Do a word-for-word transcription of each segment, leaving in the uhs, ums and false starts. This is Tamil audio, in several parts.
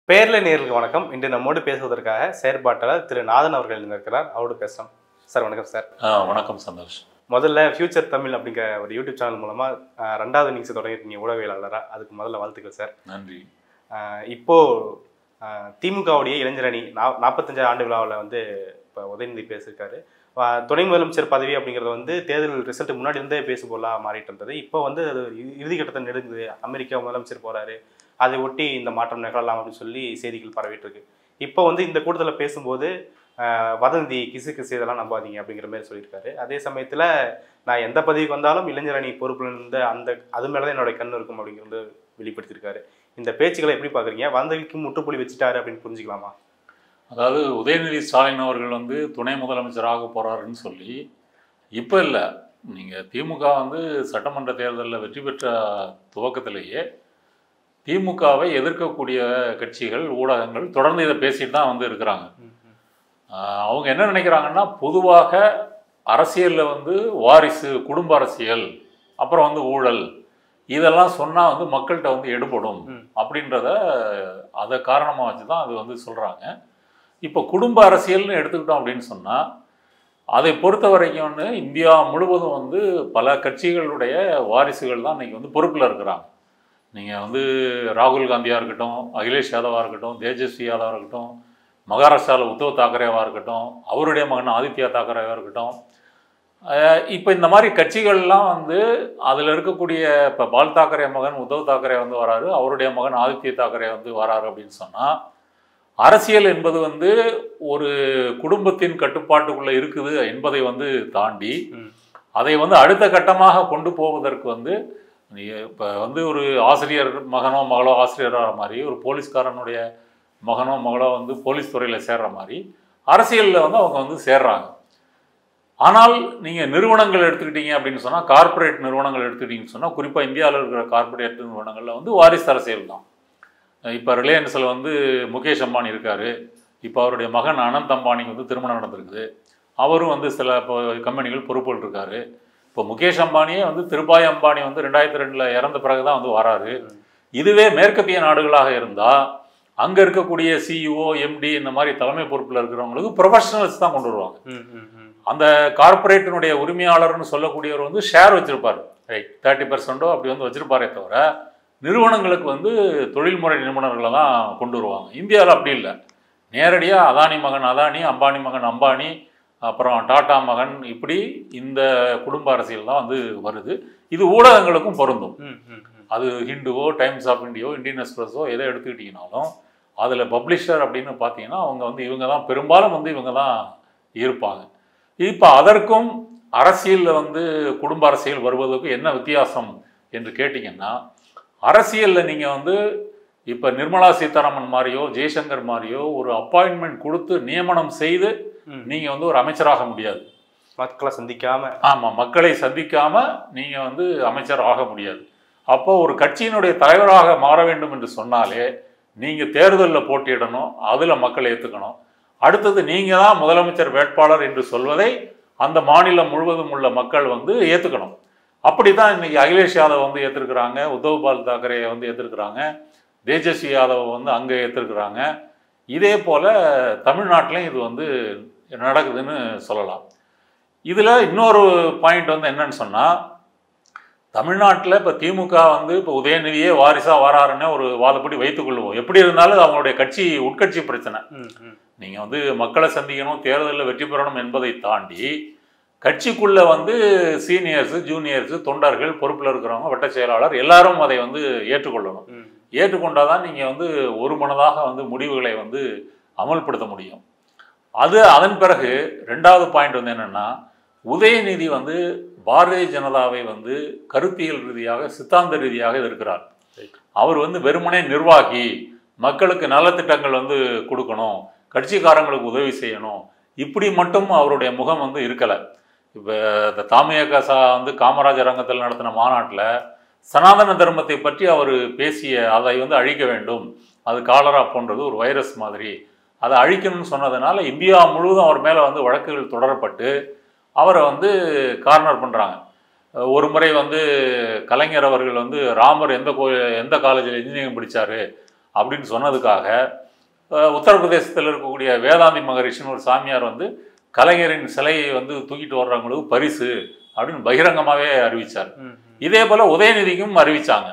பேர்ல நேர்களுக்கு வணக்கம். இன்று நம்மோடு பேசுவதற்காக செயற்பாட்டாளர் திரு நாதன் அவர்கள் இருக்கிறார். அவரோடு பேசலாம். சார் வணக்கம் சார். வணக்கம் சந்தோஷ். முதல்ல ஃபியூச்சர் தமிழ் அப்படிங்கிற ஒரு யூடியூப் சேனல் மூலமா ரெண்டாவது நீங்க தொடங்கிருக்கீங்க ஊடகவியலாளரா. அதுக்கு முதல்ல வாழ்த்துக்கள் சார். நன்றி. இப்போ திமுகவுடைய இளைஞரணி நா நாற்பத்தஞ்சு ஆண்டு விழாவில் வந்து இப்போ உதயநிதி பேசியிருக்காரு. துணை முதலமைச்சர் பதவி அப்படிங்கிறது வந்து தேர்தல் ரிசல்ட் முன்னாடி இருந்தே பேசுபொருளாக மாறிட்டு இருந்தது. இப்போ வந்து அது இறுதிக்கட்டத்தை நெருங்குது. அமெரிக்கா முதலமைச்சர் போறாரு, அதை ஒட்டி இந்த மாற்றம் நிகழலாம் அப்படின்னு சொல்லி செய்திகள் பரவிட்டு இருக்கு. இப்போ வந்து இந்த கூட்டத்தில் பேசும்போது வதந்தி கிசு கிசு இதெல்லாம் நம்பாதீங்க அப்படிங்கிற மாதிரி சொல்லியிருக்காரு. அதே சமயத்தில் நான் எந்த பதவிக்கு வந்தாலும் இளைஞரணி பொறுப்புல இருந்த அந்த அது மேலே தான் என்னோட கண் இருக்கும் அப்படிங்கிறது வெளிப்படுத்தியிருக்காரு. இந்த பேச்சுக்களை எப்படி பார்க்குறீங்க? வதந்திக்கு முற்றுப்புள்ளி வச்சுட்டாரு அப்படின்னு புரிஞ்சுக்கலாமா? அதாவது உதயநிதி ஸ்டாலின் அவர்கள் வந்து துணை முதலமைச்சராக போகிறாருன்னு சொல்லி இப்போ இல்லை, நீங்கள் திமுக வந்து சட்டமன்ற தேர்தலில் வெற்றி பெற்ற துவக்கத்திலேயே திமுகவை எதிர்க்கக்கூடிய கட்சிகள் ஊடகங்கள் தொடர்ந்து இதை பேசிட்டு தான் வந்து இருக்கிறாங்க. அவங்க என்ன நினைக்கிறாங்கன்னா, பொதுவாக அரசியலில் வந்து வாரிசு, குடும்ப அரசியல், அப்புறம் வந்து ஊழல், இதெல்லாம் சொன்னால் வந்து மக்கள்கிட்ட வந்து எடுபடும் அப்படின்றத அதை காரணமாக வச்சு தான் அது வந்து சொல்கிறாங்க. இப்போ குடும்ப அரசியல்னு எடுத்துக்கிட்டோம் அப்படின்னு சொன்னால், அதை பொறுத்த வரைக்கும் வந்து இந்தியா முழுவதும் வந்து பல கட்சிகளுடைய வாரிசுகள் தான் இன்றைக்கி வந்து பொறுப்பில் இருக்கிறாங்க. நீங்கள் வந்து ராகுல் காந்தியாக இருக்கட்டும், அகிலேஷ் யாதவாக இருக்கட்டும், தேஜஸ்வி யாதவாக இருக்கட்டும், மகாராஷ்டிராவில் உத்தவ் தாக்கரேவாக இருக்கட்டும், அவருடைய மகன் ஆதித்யா தாக்கரேவாக இருக்கட்டும், இப்போ இந்த மாதிரி கட்சிகள்லாம் வந்து அதில் இருக்கக்கூடிய இப்போ பால் தாக்கரே மகன் உத்தவ் தாக்கரே வந்து வராரு, அவருடைய மகன் ஆதித்ய தாக்கரே வந்து வராரு அப்படின்னு சொன்னால், அரசியல் என்பது வந்து ஒரு குடும்பத்தின் கட்டுப்பாட்டுக்குள்ளே இருக்குது என்பதை வந்து தாண்டி அதை வந்து அடுத்த கட்டமாக கொண்டு போவதற்கு வந்து இப்போ வந்து ஒரு ஆசிரியர் மகனோ மகளோ ஆசிரியராக மாதிரி, ஒரு போலீஸ்காரனுடைய மகனோ மகளோ வந்து போலீஸ் துறையில் சேர்ற மாதிரி அரசியலில் வந்து அவங்க வந்து சேர்றாங்க. ஆனால் நீங்கள் நிறுவனங்கள் எடுத்துக்கிட்டீங்க அப்படின்னு சொன்னால், கார்ப்பரேட் நிறுவனங்கள் எடுத்துக்கிட்டிங்கன்னு சொன்னால், குறிப்பாக இந்தியாவில் இருக்கிற கார்ப்பரேட் நிறுவனங்களில் வந்து வாரிசு அரசியல் தான். இப்போ ரிலையன்ஸில் வந்து முகேஷ் அம்பானி இருக்கார். இப்போ அவருடைய மகன் அனந்த் அம்பானிக்கு வந்து திருமணம் நடந்திருக்குது. அவரும் வந்து சில இப்போ கம்பெனிகள் பொறுப்புகள் இருக்கார். இப்போ முகேஷ் அம்பானியே வந்து திருபாய் அம்பானி வந்து ரெண்டாயிரத்தி ரெண்டில் இறந்த பிறகு தான் வந்து வராரு. இதுவே மேற்கத்திய நாடுகளாக இருந்தால் அங்கே இருக்கக்கூடிய சிஇஓ, எம்டி இந்த மாதிரி தலைமை பொறுப்பில் இருக்கிறவங்களுக்கு ப்ரொஃபஷனல்ஸ் தான் கொண்டு வருவாங்க. அந்த கார்பரேட்டினுடைய உரிமையாளர்னு சொல்லக்கூடியவர் வந்து ஷேர் வச்சுருப்பார், ரைட், தேர்ட்டி பர்சன்டோ அப்படி வந்து வச்சுருப்பாரே தவிர நிறுவனங்களுக்கு வந்து தொழில்முறை நிபுணர்களை தான் கொண்டு வருவாங்க. இந்தியாவில் அப்படி இல்லை. நேரடியாக அதானி மகன் அதானி, அம்பானி மகன் அம்பானி, அப்புறம் டாடா மகன், இப்படி இந்த குடும்ப அரசியல் தான் வந்து வருது. இது ஊடகங்களுக்கும் பொருந்தும். அது ஹிண்டுவோ, டைம்ஸ் ஆஃப் இந்தியாவோ, இந்தியன் எக்ஸ்பிரஸோ எதை எடுத்துக்கிட்டிங்கனாலும் அதில் பப்ளிஷர் அப்படின்னு பார்த்தீங்கன்னா அவங்க வந்து இவங்க தான் பெரும்பாலும் வந்து இவங்க தான் இருப்பாங்க. இப்போ அதற்கும் அரசியலில் வந்து குடும்ப அரசியல் வருவதற்கு என்ன வித்தியாசம் என்று கேட்டிங்கன்னா, அரசியலில் நீங்கள் வந்து இப்போ நிர்மலா சீதாராமன் மாதிரியோ ஜெய்சங்கர் மாதிரியோ ஒரு அப்பாயின்மெண்ட் கொடுத்து நியமனம் செய்து நீங்கள் வந்து ஒரு அமைச்சராக முடியாது. மக்களை சந்திக்காம, ஆமாம், மக்களை சந்திக்காம நீங்கள் வந்து அமைச்சர் ஆக முடியாது. அப்போ ஒரு கட்சியினுடைய தலைவராக மாற வேண்டும் என்று சொன்னாலே நீங்கள் தேர்தலில் போட்டியிடணும், அதில் மக்களை ஏற்றுக்கணும். அடுத்தது நீங்கள் தான் முதலமைச்சர் வேட்பாளர் என்று சொல்வதை அந்த மாநிலம் முழுவதும் உள்ள மக்கள் வந்து ஏற்றுக்கணும். அப்படி தான் இன்றைக்கி அகிலேஷ் யாதவ் வந்து ஏற்றிருக்கிறாங்க, உத்தவ் பால் தாக்கரே வந்து ஏற்றிருக்கிறாங்க, தேஜஸ்வி யாதவ் வந்து அங்கே ஏற்றிருக்கிறாங்க. இதே போல் தமிழ்நாட்டிலையும் இது வந்து நடக்குதுன்னு சொல்லலாம். இதில் இன்னொரு பாயிண்ட் வந்து என்னன்னு சொன்னால், தமிழ்நாட்டில் இப்போ திமுக வந்து இப்போ உதயநிதியே வாரிசாக வராருன்னு ஒரு வாதப்படி வைத்துக்கொள்வோம். எப்படி இருந்தாலும் அவங்களுடைய கட்சி உட்கட்சி பிரச்சனை. நீங்கள் வந்து மக்களை சந்திக்கணும், தேர்தலில் வெற்றி பெறணும் என்பதை தாண்டி கட்சிக்குள்ளே வந்து சீனியர்ஸு, ஜூனியர்ஸு, தொண்டர்கள், பொறுப்பில் இருக்கிறவங்க, வட்ட செயலாளர் எல்லாரும் அதை வந்து ஏற்றுக்கொள்ளணும். ஏற்றுக்கொண்டால் தான் நீங்கள் வந்து ஒரு மனதாக வந்து முடிவுகளை வந்து அமல்படுத்த முடியும். அது அதன் பிறகு ரெண்டாவது பாயிண்ட் வந்து என்னென்னா, உதயநிதி வந்து பாரதிய ஜனதாவை வந்து கருத்தியல் ரீதியாக, சித்தாந்த ரீதியாக எதிர்க்கிறார். அவர் வந்து வெறுமனே நிர்வாகி, மக்களுக்கு நலத்திட்டங்கள் வந்து கொடுக்கணும், கட்சிக்காரங்களுக்கு உதவி செய்யணும், இப்படி மட்டும் அவருடைய முகம் வந்து இருக்கலை. இப்போ இந்த தாமியக சா வந்து காமராஜர் அரங்கத்தில் நடத்தின மாநாட்டில் சனாதன தர்மத்தை பற்றி அவர் பேசிய, அதை வந்து அழிக்க வேண்டும், அது காலரா போன்றது ஒரு வைரஸ் மாதிரி, அதை அழிக்கணும்னு சொன்னதுனால இந்தியா முழுவதும் அவர் மேலே வந்து வழக்குகள் தொடரப்பட்டு அவரை வந்து கார்னர் பண்ணுறாங்க. ஒரு முறை வந்து கலைஞர் அவர்கள் வந்து ராமர் எந்த கோ எந்த காலேஜில் இன்ஜினியரிங் படித்தார், அப்படின்னு சொன்னதுக்காக உத்தரப்பிரதேசத்தில் இருக்கக்கூடிய வேதாந்தி மகரிஷின்னு ஒரு சாமியார் வந்து கலைஞரின் சிலையை வந்து தூக்கிட்டு வர்றவங்களுக்கு பரிசு அப்படின்னு பகிரங்கமாகவே அறிவித்தார். இதே போல் உதயநிதிக்கும் அறிவித்தாங்க.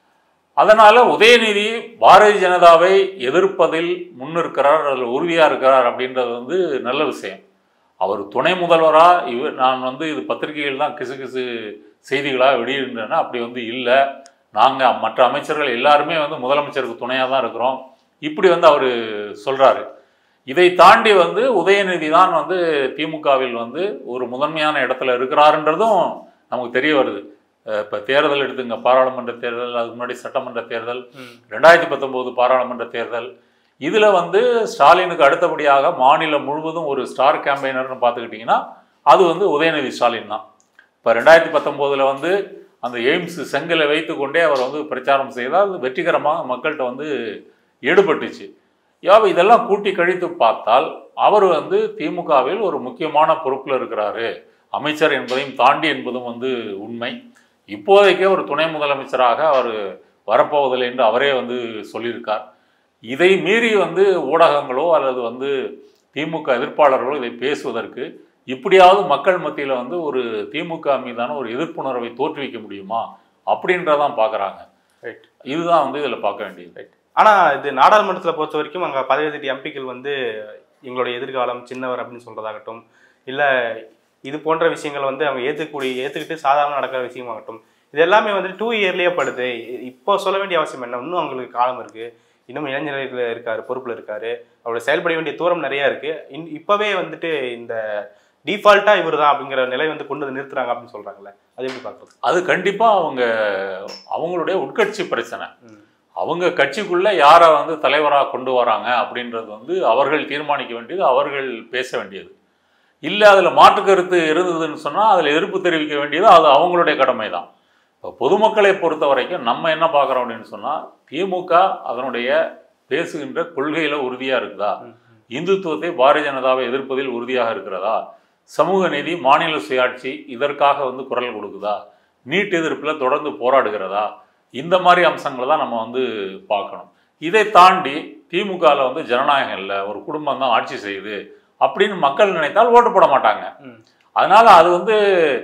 அதனால் உதயநிதி பாரதிய ஜனதாவை எதிர்ப்பதில் முன்னிருக்கிறார், அதில் உறுதியாக இருக்கிறார் அப்படின்றது வந்து நல்ல விஷயம். அவர் துணை முதல்வராக இவ நான் வந்து இது பத்திரிகைகள் தான் கிசு கிசு செய்திகளாக வெளியிடுன்றேன்னா அப்படி வந்து இல்லை. நாங்கள் மற்ற அமைச்சர்கள் எல்லாருமே வந்து முதலமைச்சருக்கு துணையாக தான் இருக்கிறோம் இப்படி வந்து அவர் சொல்கிறாரு. இதை தாண்டி வந்து உதயநிதி தான் வந்து திமுகவில் வந்து ஒரு முதன்மையான இடத்துல இருக்கிறாருன்றதும் நமக்கு தெரிய வருது. இப்போ தேர்தல் எடுத்துங்க, பாராளுமன்ற தேர்தல், அதுக்கு முன்னாடி சட்டமன்ற தேர்தல், ரெண்டாயிரத்தி பத்தொம்போது பாராளுமன்ற தேர்தல், இதில் வந்து ஸ்டாலினுக்கு அடுத்தபடியாக மாநிலம் முழுவதும் ஒரு ஸ்டார் கேம்பெயினர்னு பார்த்துக்கிட்டிங்கன்னா அது வந்து உதயநிதி ஸ்டாலின் தான். இப்போ ரெண்டாயிரத்தி பத்தொம்போதில் வந்து அந்த எய்ம்ஸ் செங்கலை வைத்து கொண்டே அவர் வந்து பிரச்சாரம் செய்தால் அது வெற்றிகரமாக மக்கள்கிட்ட வந்து ஈடுபட்டுச்சு. யாவை இதெல்லாம் கூட்டி கழித்து பார்த்தால் அவர் வந்து திமுகவில் ஒரு முக்கியமான பொறுப்பில் இருக்கிறாரு, அமைச்சர் என்பதையும் தாண்டி என்பதும் வந்து உண்மை. இப்போதைக்கே ஒரு துணை முதலமைச்சராக அவர் வரப்போவதில்லை என்று அவரே வந்து சொல்லியிருக்கார். இதை மீறி வந்து ஊடகங்களோ அல்லது வந்து திமுக எதிர்ப்பாளர்களோ இதை பேசுவதற்கு இப்படியாவது மக்கள் மத்தியில் வந்து ஒரு திமுக மீதான ஒரு எதிர்ப்புணர்வை தோற்றுவிக்க முடியுமா அப்படின்றதான் பார்க்குறாங்க. ரைட், இதுதான் வந்து இதில் பார்க்க வேண்டியது. ரைட். ஆனால் இது நாடாளுமன்றத்தில் பொறுத்த வரைக்கும் அங்கே பதினெட்டு எம்பிக்கள் வந்து எங்களுடைய எதிர்காலம் சின்னவர் அப்படின்னு சொல்கிறதாகட்டும், இல்லை இது போன்ற விஷயங்கள் வந்து அவங்க ஏற்றுக்கூடிய ஏற்றுக்கிட்டு சாதாரண நடக்கிற விஷயமாகட்டும், இது எல்லாமே வந்து டூ இயர்லேயே படுது. இப்போ சொல்ல வேண்டிய அவசியம் என்ன? இன்னும் அவங்களுக்கு காலம் இருக்குது, இன்னும் இளைஞர்கள் இருக்கார், பொறுப்பில் இருக்கார், அவருடைய செயல்பட வேண்டிய தூரம் நிறையா இருக்குது. இன் இப்போவே வந்துட்டு இந்த டிஃபால்ட்டாக இவர் தான் அப்படிங்கிற நிலை வந்து கொண்டு வந்து நிறுத்துறாங்க அப்படின்னு சொல்கிறாங்களே, அது எப்படி பார்க்குறது? அது கண்டிப்பாக அவங்க அவங்களுடைய உட்கட்சி பிரச்சனை. அவங்க கட்சிக்குள்ளே யாரை வந்து தலைவராக கொண்டு வராங்க அப்படின்றது வந்து அவர்கள் தீர்மானிக்க வேண்டியது, அவர்கள் பேச வேண்டியது. இல்லை அதில் மாற்று கருத்து இருந்ததுன்னு சொன்னால் அதில் எதிர்ப்பு தெரிவிக்க வேண்டியது அது அவங்களுடைய கடமை தான். இப்போ பொதுமக்களை பொறுத்த வரைக்கும் நம்ம என்ன பார்க்குறோம் அப்படின்னு சொன்னால், திமுக அதனுடைய பேசுகின்ற கொள்கையில் உறுதியாக இருக்குதா, இந்துத்துவத்தை பாரதிய ஜனதாவை எதிர்ப்பதில் உறுதியாக இருக்கிறதா, சமூக நீதி, மாநில சுயாட்சி இதற்காக வந்து குரல் கொடுக்குதா, நீட் எதிர்ப்பில் தொடர்ந்து போராடுகிறதா, இந்த மாதிரி அம்சங்களை தான் நம்ம வந்து பார்க்கணும். இதை தாண்டி திமுகவில் வந்து ஜனநாயகம் இல்லை, ஒரு குடும்பம் தான் ஆட்சி செய்யுது அப்படின்னு மக்கள் நினைத்தால் ஓட்டு போட மாட்டாங்க. அதனால அது வந்து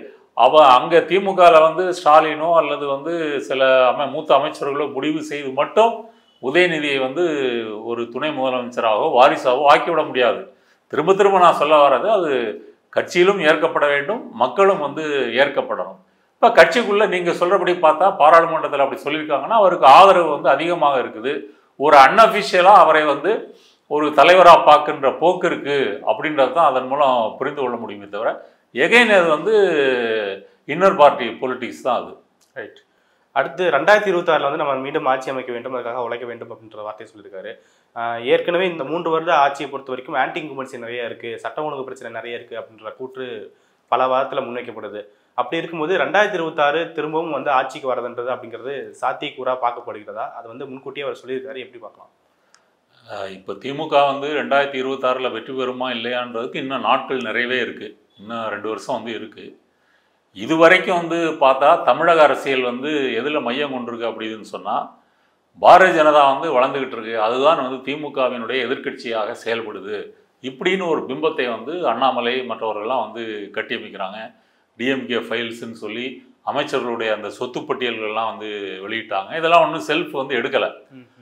அவ அங்கே திமுகவில் வந்து ஸ்டாலினோ அல்லது வந்து சில அமை மூத்த அமைச்சர்களோ முடிவு செய்து மட்டும் உதயநிதியை வந்து ஒரு துணை முதலமைச்சராகவோ வாரிசாவோ ஆக்கிவிட முடியாது. திரும்ப திரும்ப நான் சொல்ல வர்றது, அது கட்சியிலும் ஏற்கப்பட வேண்டும், மக்களும் வந்து ஏற்கப்படணும். இப்போ கட்சிக்குள்ளே நீங்கள் சொல்கிறபடி பார்த்தா பாராளுமன்றத்தில் அப்படி சொல்லியிருக்காங்கன்னா அவருக்கு ஆதரவு வந்து அதிகமாக இருக்குது. ஒரு அன்அஃபிஷியலாக அவரை வந்து ஒரு தலைவராக பார்க்கின்ற போக்கு இருக்குது அப்படின்றது தான் அதன் மூலம் புரிந்து கொள்ள முடியுமே தவிர, எகைன் அது வந்து இன்னர் பார்ட்டி பொலிட்டிக்ஸ் தான் அது. ரைட். அடுத்து ரெண்டாயிரத்தி இருபத்தி ஆறில் வந்து நம்ம மீண்டும் ஆட்சி அமைக்க வேண்டும், அதுக்காக உழைக்க வேண்டும் அப்படின்ற வார்த்தையை சொல்லியிருக்காரு. ஏற்கனவே இந்த மூன்று வருட ஆட்சியை பொறுத்த வரைக்கும் ஆன்டி இன்குமென்சி நிறைய இருக்குது, சட்ட ஒழுங்கு பிரச்சனை நிறைய இருக்குது அப்படின்ற கூற்று பல வாரத்தில் முன்வைக்கப்படுது. அப்படி இருக்கும்போது ரெண்டாயிரத்தி இருபத்தி ஆறு திரும்பவும் வந்து ஆட்சிக்கு வரதுன்றது அப்படிங்கிறது சாத்தியக்கூறா பார்க்கப்படுகிறதா? அது வந்து முன்கூட்டியே அவர் சொல்லியிருக்காரு, எப்படி பார்க்கலாம்? இப்போ திமுக வந்து ரெண்டாயிரத்தி இருபத்தாறில் வெற்றி பெறுமா இல்லையான்றதுக்கு இன்னும் நாட்கள் நிறையவே இருக்குது, இன்னும் ரெண்டு வருஷம் வந்து இருக்குது. இது வரைக்கும் வந்து பார்த்தா தமிழக அரசியல் வந்து எதில் மையம் கொண்டிருக்கு அப்படின்னு சொன்னால், பாரதிய ஜனதா வந்து வளர்ந்துக்கிட்டு இருக்கு, அதுதான் வந்து திமுகவினுடைய எதிர்க்கட்சியாக செயல்படுது இப்படின்னு ஒரு பிம்பத்தை வந்து அண்ணாமலை மற்றவர்கள்லாம் வந்து கட்டியமைக்கிறாங்க. டிஎம்கே ஃபைல்ஸ்ன்னு சொல்லி அமைச்சர்களுடைய அந்த சொத்து பட்டியல்கள்லாம் வந்து வெளியிட்டாங்க. இதெல்லாம் ஒன்றும் செல்ஃப் வந்து எடுக்கலை.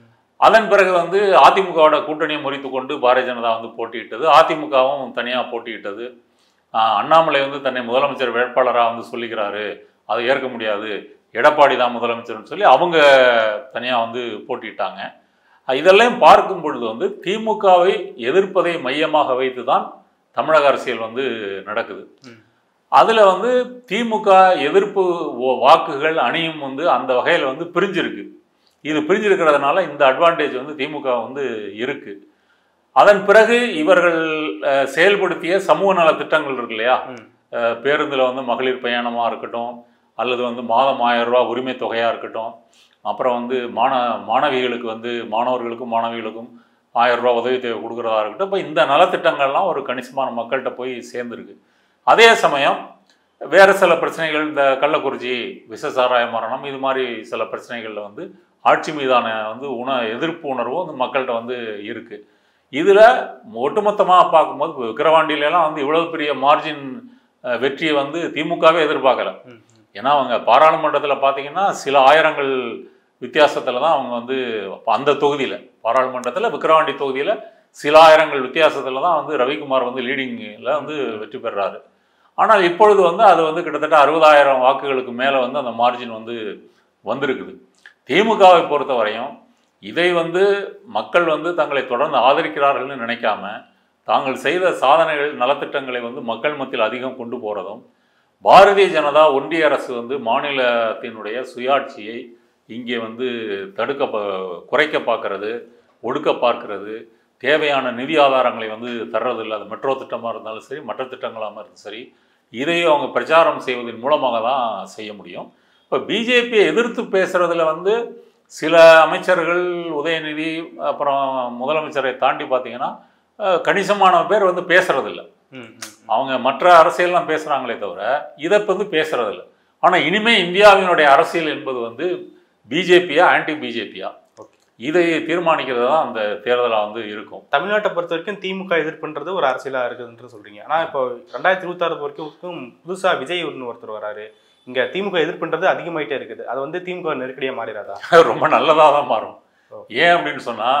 அதன் பிறகு வந்து அதிமுகவோட கூட்டணியை முறித்து கொண்டு பாரதிய ஜனதா வந்து போட்டியிட்டது, அதிமுகவும் தனியாக போட்டியிட்டது. அண்ணாமலை வந்து தன்னை முதலமைச்சர் வேட்பாளராக வந்து சொல்லிக்கிறாரு, அதை ஏற்க முடியாது, எடப்பாடி தான் முதலமைச்சர்னு சொல்லி அவங்க தனியாக வந்து போட்டிட்டாங்க. இதெல்லாம் பார்க்கும் பொழுது வந்து திமுகவை எதிர்ப்பதை மையமாக வைத்து தான் தமிழக அரசியல் வந்து நடக்குது. அதில் வந்து திமுக எதிர்ப்பு வாக்குகள் அணியும் வந்து அந்த வகையில் வந்து பிரிஞ்சிருக்கு. இது பிரிஞ்சிருக்கிறதுனால இந்த அட்வான்டேஜ் வந்து திமுக வந்து இருக்கு. அதன் பிறகு இவர்கள் செயல்படுத்திய சமூக நல திட்டங்கள் இருக்கு இல்லையா, பேருந்தில் வந்து மகளிர் பயணமாக இருக்கட்டும், அல்லது வந்து மாதம் ஆயிரம் ரூபா உரிமை தொகையாக இருக்கட்டும், அப்புறம் வந்து மாண மாணவிகளுக்கு வந்து மாணவர்களுக்கும் மாணவிகளுக்கும் ஆயிரம் ரூபா உதவித்தொகை கொடுக்குறதா இருக்கட்டும். இப்போ இந்த நலத்திட்டங்கள்லாம் ஒரு கணிசமான மக்கள்கிட்ட போய் சேர்ந்துருக்கு. அதே சமயம் வேறு சில பிரச்சனைகள், இந்த கள்ளக்குறிச்சி விஷ சாராய மரணம், இது மாதிரி சில பிரச்சனைகளில் வந்து ஆட்சி மீதான வந்து உண எதிர்ப்பு உணர்வும் வந்து மக்கள்கிட்ட வந்து இருக்குது. இதில் ஒட்டுமொத்தமாக பார்க்கும்போது இப்போ விக்கிரவாண்டியிலலாம் வந்து இவ்வளவு பெரிய மார்ஜின் வெற்றியை வந்து திமுகவே எதிர்பார்க்கல. ஏன்னா அவங்க பாராளுமன்றத்தில் பார்த்தீங்கன்னா சில ஆயிரங்கள் வித்தியாசத்தில் தான் அவங்க வந்து அந்த தொகுதியில் பாராளுமன்றத்தில் விக்கிரவாண்டி தொகுதியில் சில ஆயிரங்கள் வித்தியாசத்தில் தான் வந்து ரவிக்குமார் வந்து லீடிங்கில் வந்து வெற்றி பெறுறாரு. ஆனால் இப்பொழுது வந்து அது வந்து கிட்டத்தட்ட அறுபதாயிரம் வாக்குகளுக்கு மேலே வந்து அந்த மார்ஜின் வந்து வந்திருக்குது. திமுகவை பொறுத்த வரையும் இதை வந்து மக்கள் வந்து தங்களை தொடர்ந்து ஆதரிக்கிறார்கள்னு நினைக்காம தாங்கள் செய்த சாதனைகள் நலத்திட்டங்களை வந்து மக்கள் மத்தியில் அதிகம் கொண்டு போகிறதும், பாரதிய ஜனதா ஒன்றிய அரசு வந்து மாநிலத்தினுடைய சுயாட்சியை இங்கே வந்து தடுக்க குறைக்க பார்க்கறது, ஒடுக்க பார்க்கறது, தேவையான நிதி ஆதாரங்களை வந்து தர்றதில்லை. அது மெட்ரோ திட்டமாக இருந்தாலும் சரி, மற்ற திட்டங்களாக இருந்தாலும் சரி, இதையும் அவங்க பிரச்சாரம் செய்வதன் மூலமாக தான் செய்ய முடியும். இப்போ பிஜேபியை எதிர்த்து பேசுகிறதுல வந்து சில அமைச்சர்கள், உதயநிதி, அப்புறம் முதலமைச்சரை தாண்டி பார்த்தீங்கன்னா கணிசமான பேர் வந்து பேசுறதில்ல. அவங்க மற்ற அரசியல்லாம் பேசுகிறாங்களே தவிர இதை வந்து பேசுறதில்ல. ஆனால் இனிமேல் இந்தியாவினுடைய அரசியல் என்பது வந்து பிஜேபியா ஆன்டி பிஜேபியா இதை தீர்மானிக்கிறது தான் அந்த தேர்தலாக வந்து இருக்கும். தமிழ்நாட்டை பொறுத்த வரைக்கும் திமுக எதிர்ப்புன்றது ஒரு அரசியலாக இருக்குதுன்னு சொல்கிறீங்க. ஆனால் இப்போ ரெண்டாயிரத்தி இருபத்தாறு வரைக்கும் புதுசாக விஜய் ஒருத்தர் வராரு. இங்கே திமுக எதிர்ப்புன்றது அதிகமாயிட்டே இருக்குது. அது வந்து திமுக நெருக்கடியாக மாறிடாதா? ரொம்ப நல்லதாக தான் மாறும். ஏன் அப்படின்னு சொன்னால்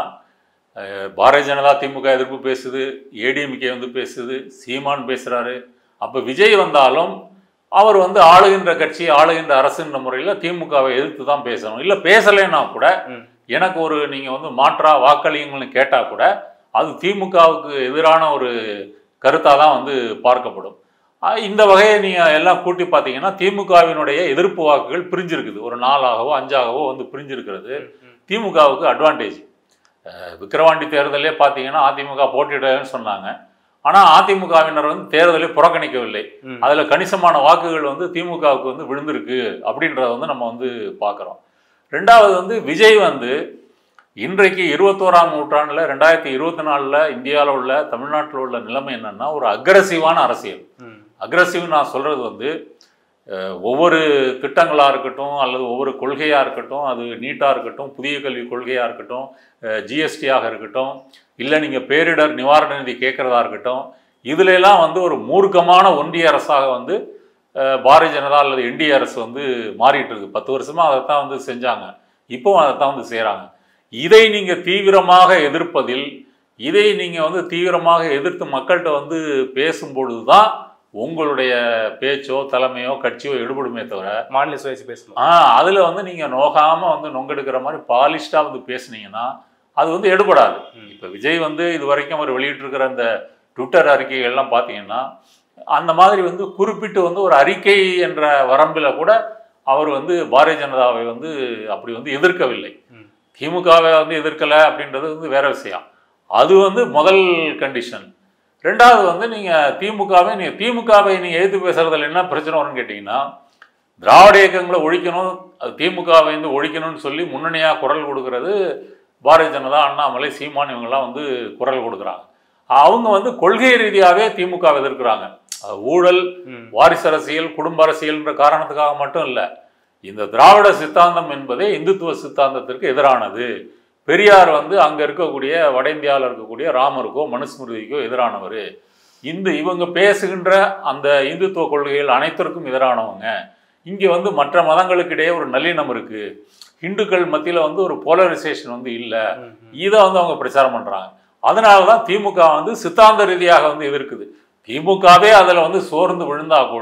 பாரதிய ஜனதா திமுக எதிர்ப்பு பேசுது, ஏடிஎம்கே வந்து பேசுது, சீமான் பேசுகிறாரு. அப்போ விஜய் வந்தாலும் அவர் வந்து ஆளுகின்ற கட்சி, ஆளுகின்ற அரசுன்ற முறையில் திமுகவை எதிர்த்து தான் பேசணும். இல்லை பேசலைன்னா கூட எனக்கு ஒரு நீங்கள் வந்து மாற்றா வாக்களிங்கள்னு கேட்டால் கூட அது திமுகவுக்கு எதிரான ஒரு கருத்தாக தான் வந்து பார்க்கப்படும். இந்த வகையை நீங்கள் எல்லாம் கூட்டி பார்த்தீங்கன்னா திமுகவினுடைய எதிர்ப்பு வாக்குகள் பிரிஞ்சிருக்குது. ஒரு நாலாகவோ அஞ்சாகவோ வந்து பிரிஞ்சிருக்கிறது. திமுகவுக்கு அட்வான்டேஜ். விக்கிரவாண்டி தேர்தலே பார்த்தீங்கன்னா அதிமுக போட்டியிடன்னு சொன்னாங்க. ஆனால் அதிமுகவினர் வந்து தேர்தலை புறக்கணிக்கவில்லை. அதில் கணிசமான வாக்குகள் வந்து திமுகவுக்கு வந்து விழுந்திருக்கு அப்படின்றத வந்து நம்ம வந்து பார்க்குறோம். ரெண்டாவது வந்து விஜய் வந்து இன்றைக்கு இருபத்தோராம் நூற்றாண்டில் ரெண்டாயிரத்தி இருபத்தி நாலில் இந்தியாவில் உள்ள தமிழ்நாட்டில் உள்ள நிலைமை என்னன்னா ஒரு அக்ரஸிவான அரசியல். அக்ரஸிவ் நான் சொல்கிறது வந்து ஒவ்வொரு திட்டங்களாக இருக்கட்டும் அல்லது ஒவ்வொரு கொள்கையாக இருக்கட்டும், அது நீட்டாக இருக்கட்டும், புதிய கல்வி கொள்கையாக இருக்கட்டும், ஜிஎஸ்டியாக இருக்கட்டும், இல்லை நீங்கள் பேரிடர் நிவாரண நிதி கேட்குறதா இருக்கட்டும், இதுலெல்லாம் வந்து ஒரு மூர்க்கமான ஒன்றிய அரசாக வந்து பாரதிய ஜனதா அல்லது என்டிஏ அரசு வந்து மாறிட்டு இருக்கு. பத்து வருஷமாக அதைத்தான் வந்து செஞ்சாங்க, இப்போவும் அதைத்தான் வந்து செய்கிறாங்க. இதை நீங்கள் தீவிரமாக எதிர்ப்பதில், இதை நீங்கள் வந்து தீவிரமாக எதிர்த்து மக்கள்கிட்ட வந்து பேசும்பொழுது தான் உங்களுடைய பேச்சோ தலைமையோ கட்சியோ எடுபடுமே தவிர மாநில சுயாட்சி பேசணும். ஆ அதில் வந்து நீங்கள் நோகாமல் வந்து நொங்கெடுக்கிற மாதிரி பாலிஷ்டாக வந்து பேசுனீங்கன்னா அது வந்து எடுபடாது. இப்போ விஜய் வந்து இது வரைக்கும் அவர் வெளியிட்டிருக்கிற அந்த ட்விட்டர் அறிக்கைகள்லாம் பார்த்தீங்கன்னா அந்த மாதிரி வந்து குறிப்பிட்டு வந்து ஒரு அறிக்கை என்ற வரம்பில் கூட அவர் வந்து பாரதிய ஜனதாவை வந்து அப்படி வந்து எதிர்க்கவில்லை. திமுகவை வந்து எதிர்க்கலை அப்படின்றது வந்து வேற விஷயம். அது வந்து முதல் கண்டிஷன். ரெண்டாவது வந்து நீங்கள் திமுகவை நீங்கள் திமுகவை நீங்கள் எதிர்த்து பேசுறதுல என்ன பிரச்சனை வரும்னு கேட்டிங்கன்னா, திராவிட இயக்கங்களை ஒழிக்கணும், அது திமுகவை வந்து ஒழிக்கணும்னு சொல்லி முன்னணியாக குரல் கொடுக்கறது பாரதிய ஜனதா, அண்ணாமலை, சீமான் இவங்கெல்லாம் வந்து குரல் கொடுக்குறாங்க. அவங்க வந்து கொள்கை ரீதியாகவே திமுகவை எதிர்க்கிறாங்க. ஊழல், வாரிசு அரசியல், குடும்ப அரசியல்ன்ற காரணத்துக்காக மட்டும் இல்லை. இந்த திராவிட சித்தாந்தம் என்பதே இந்துத்துவ சித்தாந்தத்திற்கு எதிரானது. பெரியார் வந்து அங்கே இருக்கக்கூடிய வட இந்தியாவில் இருக்கக்கூடிய ராமருக்கோ மனுஸ்மிருதிக்கோ எதிரானவர். இந்த இவங்க பேசுகின்ற அந்த இந்துத்துவ கொள்கைகள் அனைத்திற்கும் எதிரானவங்க. இங்கே வந்து மற்ற மதங்களுக்கிடையே ஒரு நல்லிணம் இருக்குது, இந்துக்கள் மத்தியில் வந்து ஒரு போலரைசேஷன் வந்து இல்லை, இதை வந்து அவங்க பிரச்சாரம் பண்ணுறாங்க. அதனால தான் திமுக வந்து சித்தாந்த ரீதியாக வந்து எதிர்க்குது. திமுகவே அதில் வந்து சோர்ந்து விழுந்தா கூட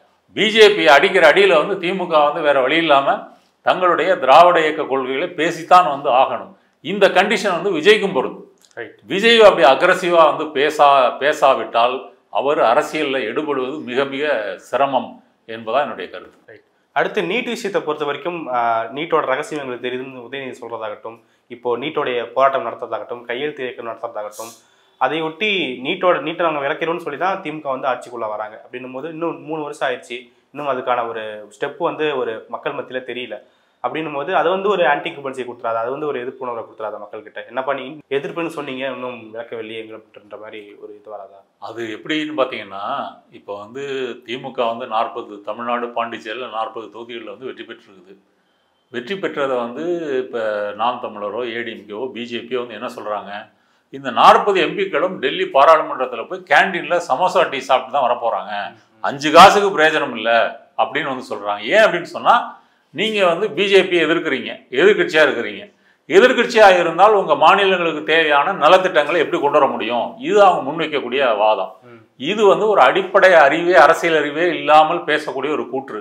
பிஜேபி அடிக்கிற அடியில் வந்து திமுக வந்து வேற வழி இல்லாமல் தங்களுடைய திராவிட இயக்க கொள்கைகளை பேசித்தான் வந்து ஆகணும். இந்த கண்டிஷன் வந்து விஜய்க்கும் பொருந்தும். விஜய் அப்படி அக்ரஸிவாக வந்து பேசா பேசாவிட்டால் அவர் அரசியலில் எடுபடுவது மிக மிக சிரமம் என்பதான் என்னுடைய கருத்து. அடுத்து நீட் விஷயத்தை பொறுத்த வரைக்கும் நீட்டோட ரகசியம் எங்களுக்கு தெரியுதுன்னு உதயநிதி சொல்றதாகட்டும், இப்போ நீட்டோடைய போராட்டம் நடத்துறதாகட்டும், கையெழுத்து இயக்கம் நடத்துறதாகட்டும், அதையொட்டி நீட்டோட நீட்டை நாங்கள் விளக்கிறோம்னு சொல்லி தான் திமுக வந்து ஆட்சிக்குள்ளே வராங்க. அப்படின்னும் போது இன்னும் மூணு வருஷம் ஆயிடுச்சு, இன்னும் அதுக்கான ஒரு ஸ்டெப்பு வந்து ஒரு மக்கள் மத்தியில் தெரியல. அப்படின்னும் போது அது வந்து ஒரு ஆன்டி குபன்சியை கொடுத்துறாது, அது வந்து ஒரு எதிர்ப்புணர்வை கொடுத்துறாத மக்கள்கிட்ட. என்னப்பா நீ எதிர்ப்புன்னு சொன்னீங்க, இன்னும் விளக்கவில்லையே எங்கள்கிட்ட மாதிரி ஒரு இது வராதா? அது எப்படின்னு பார்த்தீங்கன்னா, இப்போ வந்து திமுக வந்து நாற்பது தமிழ்நாடு பாண்டிச்சேரியில் நாற்பது தொகுதிகளில் வந்து வெற்றி பெற்றிருக்குது. வெற்றி பெற்றதை வந்து இப்போ நாம் தமிழரோ ஏடிஎம்கேவோ பிஜேபியோ வந்து என்ன சொல்கிறாங்க, இந்த நாற்பது எம்பிக்களும் டெல்லி பாராளுமன்றத்தில் போய் கேன்டீனில் சமோசா டீ சாப்பிட்டு தான் வரப்போகிறாங்க, அஞ்சு காசுக்கு பிரயோஜனம் இல்லை அப்படின்னு வந்து சொல்கிறாங்க. ஏன் அப்படின்னு சொன்னால், நீங்கள் வந்து பிஜேபியை எதிர்க்கிறீங்க, எதிர்கட்சியாக இருக்கிறீங்க. எதிர்கட்சியாக இருந்தால் உங்கள் மாநிலங்களுக்கு தேவையான நலத்திட்டங்களை எப்படி கொண்டு வர முடியும்? இது அவங்க முன்வைக்கக்கூடிய வாதம். இது வந்து ஒரு அடிப்படை அறிவே அரசியல் அறிவே இல்லாமல் பேசக்கூடிய ஒரு கூற்று.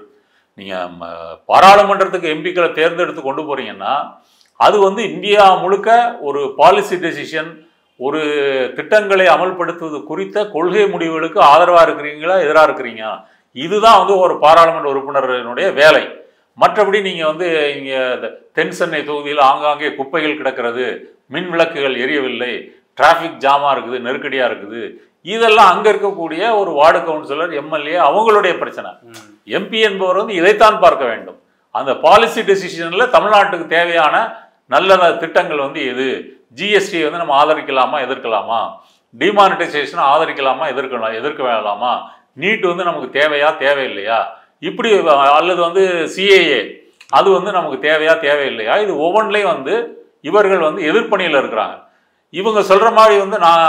நீங்கள் பாராளுமன்றத்துக்கு எம்பிக்களை தேர்ந்தெடுத்து கொண்டு போகிறீங்கன்னா அது வந்து இந்தியா முழுக்க ஒரு பாலிசி டெசிஷன், ஒரு திட்டங்களை அமல்படுத்துவது குறித்த கொள்கை முடிவுகளுக்கு ஆதரவாக இருக்கிறீங்களா எதிராக இருக்கிறீங்க, இதுதான் வந்து ஒரு பாராளுமன்ற உறுப்பினரினுடைய வேலை. மற்றபடி நீங்கள் வந்து இங்கே தென் சென்னை தொகுதியில் ஆங்காங்கே குப்பைகள் கிடக்கிறது, மின் விளக்குகள் எரியவில்லை, டிராஃபிக் ஜாமாக இருக்குது, நெருக்கடியாக இருக்குது, இதெல்லாம் அங்கே இருக்கக்கூடிய ஒரு வார்டு கவுன்சிலர், எம்எல்ஏ அவங்களுடைய பிரச்சனை. எம்பி என்பவர் வந்து இதைத்தான் பார்க்க வேண்டும். அந்த பாலிசி டெசிஷனில் தமிழ்நாட்டுக்கு தேவையான நல்ல திட்டங்கள் வந்து எது, ஜிஎஸ்டி வந்து நம்ம ஆதரிக்கலாமா எதிர்க்கலாமா, டிமானிட்டைசேஷன் ஆதரிக்கலாமா எதிர்க்கலாம் எதிர்க்க வேலாமா, நீட் வந்து நமக்கு தேவையா தேவையில்லையா, இப்படி அல்லது வந்து சிஏஏ அது வந்து நமக்கு தேவையா தேவையில்லையா, இது ஒவ்வொன்றிலையும் வந்து இவர்கள் வந்து எதிர்ப்பணியில் இருக்கிறாங்க. இவங்க சொல்கிற மாதிரி வந்து நான்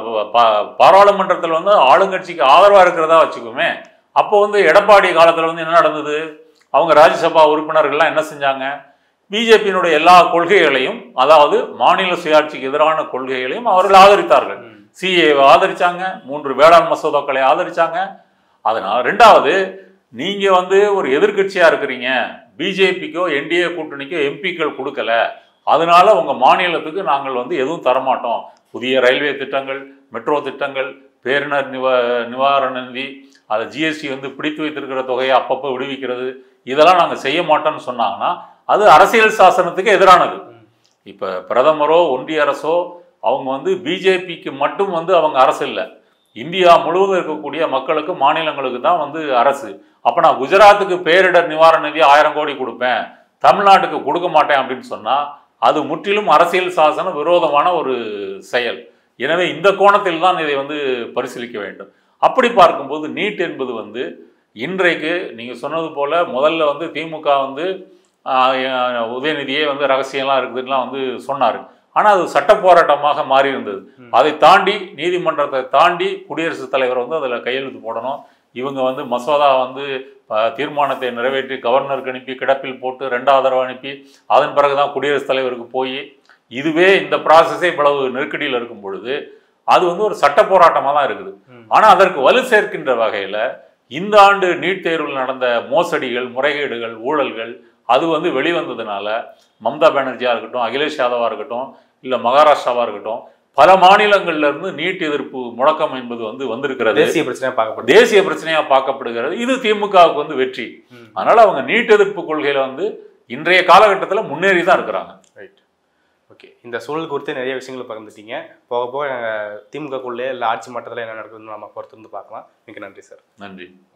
பாராளுமன்றத்தில் வந்து ஆளுங்கட்சிக்கு ஆதரவாக இருக்கிறதா வச்சுக்கோமே, அப்போ வந்து எடப்பாடி காலத்தில் வந்து என்ன நடந்தது, அவங்க ராஜ்யசபா உறுப்பினர்கள்லாம் என்ன செஞ்சாங்க, பிஜேபியினுடைய எல்லா கொள்கைகளையும், அதாவது மாநில சுயாட்சிக்கு எதிரான கொள்கைகளையும் அவர்கள் ஆதரித்தார்கள். சிஏவை ஆதரிச்சாங்க, மூன்று வேளாண் மசோதாக்களை ஆதரிச்சாங்க. அதனால் ரெண்டாவது, நீங்கள் வந்து ஒரு எதிர்கட்சியாக இருக்கிறீங்க, பிஜேபிக்கோ என்டிஏ கூட்டணிக்கோ எம்பிக்கள் கொடுக்கல, அதனால உங்கள் மாநிலத்துக்கு நாங்கள் வந்து எதுவும் தரமாட்டோம், புதிய ரயில்வே திட்டங்கள், மெட்ரோ திட்டங்கள், பேரிடர் நிவா நிவாரண நிதி, அதை ஜிஎஸ்டி வந்து பிடித்து வைத்திருக்கிற தொகையை அப்பப்போ விடுவிக்கிறது, இதெல்லாம் நாங்கள் செய்ய மாட்டோம்னு சொன்னாங்கன்னா அது அரசியல் சாசனத்துக்கு எதிரானது. இப்போ பிரதமரோ ஒன்றிய அரசோ அவங்க வந்து பிஜேபிக்கு மட்டும் வந்து அவங்க அரசு இல்லை, இந்தியா முழுவதும் இருக்கக்கூடிய மக்களுக்கு மாநிலங்களுக்கு தான் வந்து அரசு. அப்போ நான் குஜராத்துக்கு பேரிடர் நிவாரண நிதி ஆயிரம் கோடி கொடுப்பேன், தமிழ்நாட்டுக்கு கொடுக்க மாட்டேன் அப்படின்னு சொன்னால் அது முற்றிலும் அரசியல் சாசன விரோதமான ஒரு செயல். எனவே இந்த கோணத்தில் தான் இதை வந்து பரிசீலிக்க வேண்டும். அப்படி பார்க்கும்போது நீட் என்பது வந்து இன்றைக்கு நீங்கள் சொன்னது போல் முதல்ல வந்து திமுக வந்து உதயநிதியே வந்து ரகசியம்லாம் இருக்குதுலாம் வந்து சொன்னார். ஆனால் அது சட்ட போராட்டமாக மாறி இருந்தது. அதை தாண்டி நீதிமன்றத்தை தாண்டி குடியரசுத் தலைவர் வந்து அதில் கையெழுத்து போடணும். இவங்க வந்து மசோதா வந்து தீர்மானத்தை நிறைவேற்றி கவர்னருக்கு அனுப்பி கிடப்பில் போட்டு ரெண்டாவது தடவை அனுப்பி அதன் பிறகு தான் குடியரசுத் தலைவருக்கு போய், இதுவே இந்த ப்ராசஸே இவ்வளவு நெருக்கடியில் இருக்கும் பொழுது அது வந்து ஒரு சட்ட போராட்டமாக தான் இருக்குது. ஆனால் அதற்கு வலு சேர்க்கின்ற வகையில் இந்த ஆண்டு நீட் தேர்வில் நடந்த மோசடிகள், முறைகேடுகள், ஊழல்கள் அது வந்து வெளிவந்ததுனால மம்தா பானர்ஜியாக இருக்கட்டும், அகிலேஷ் யாதவாக இருக்கட்டும், இல்லை மகாராஷ்டிராவாக இருக்கட்டும், பல மாநிலங்கள்ல இருந்து நீட் எதிர்ப்பு முழக்கம் என்பது வந்து வந்திருக்கிறது. தேசிய பிரச்சனையா பார்க்கப்படுது தேசிய பிரச்சனையா பார்க்கப்படுகிறது. இது திமுகவுக்கு வந்து வெற்றி. அதனால அவங்க நீட் எதிர்ப்பு கொள்கையில வந்து இன்றைய காலகட்டத்தில் முன்னேறி தான் இருக்கிறாங்க. Right, okay. இந்த சூழல் குறித்து நிறைய விஷயங்களை பகிர்ந்துட்டீங்க. போக போக திமுகக்குள்ளே இல்லை ஆட்சி மட்டத்தில் என்ன நடக்குதுன்னு நம்ம பொறுத்து வந்து பார்க்கலாம். மிக நன்றி சார். நன்றி.